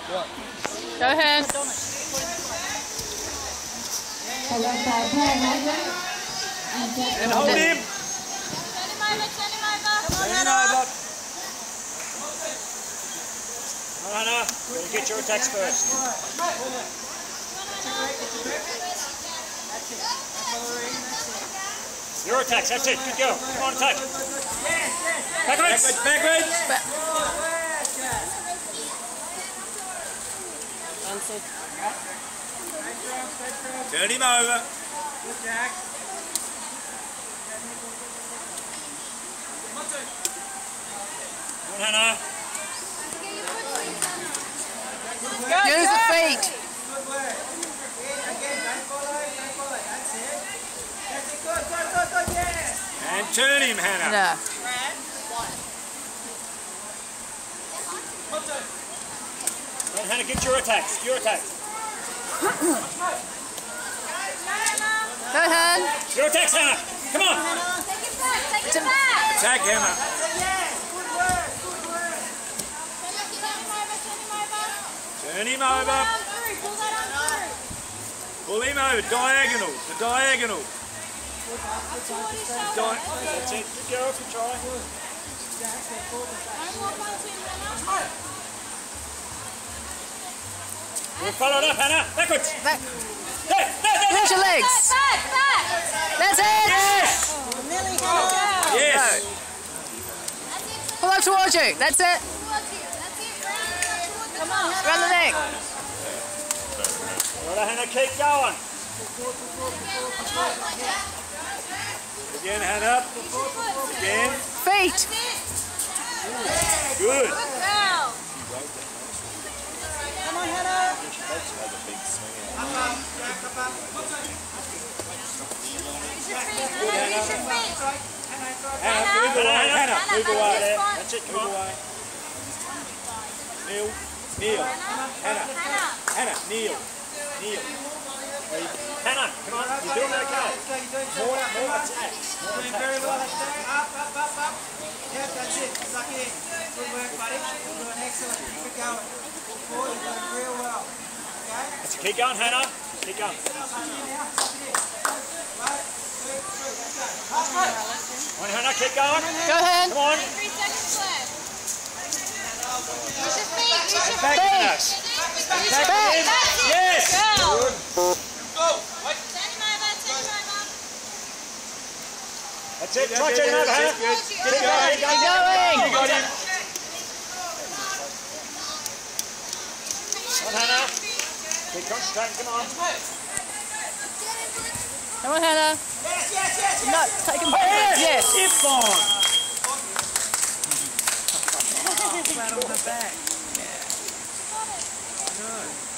Go ahead. And hold him. Turn him over. Come on, Hannah. You get your attacks first. Your attacks, that's it. Good go. Come on, attack. Backwards. Backwards. Turn him over. Good, Jack. Come on, Hannah. Use the feet. Good work. Again, don't follow. That's it. That's it. Good, yeah. And turn him, Hannah. No. Come on, Hannah, get your attacks. Your attacks. Go ahead. Your attacks, Hannah. Come on. Take it back. Attack, Hannah. Turn him over. Pull him over. Diagonal. The diagonal. That's it. Good go. Good try. We'll follow it up, Hannah. Backwards. Back. There. Use your legs. Back. That's it. Yes. Yes. Pull up towards you. That's it. Come on. Around the neck. Well, Hannah, keep going. Again, Hannah. Again. Feet. Good. Girl. Come on, Hannah. Hannah, move away. Hannah, move away. That's it. Come Move on. away. Kneel. Hannah, kneel. Hannah, come on. You're doing okay. More attacks. Doing very well. Up. Yeah, that's it. Suck in. Good work, buddy. You're doing excellent. Keep it going. Forward, you're doing real well. Okay? That's it. Keep going, Hannah. Keep going. Come on, Hannah, keep going. Go ahead. Come on. 3 seconds left. Use your feet. Back in us. Back. Yes. Go. Go. Turn him over. That's it. Try turning over, Hannah. Keep going. Keep going. You got him. Come on, Hannah. Keep concentrating. Come on. Come on, Hannah. Yes. No, take him back. Yes. If on. Flat on the back. No.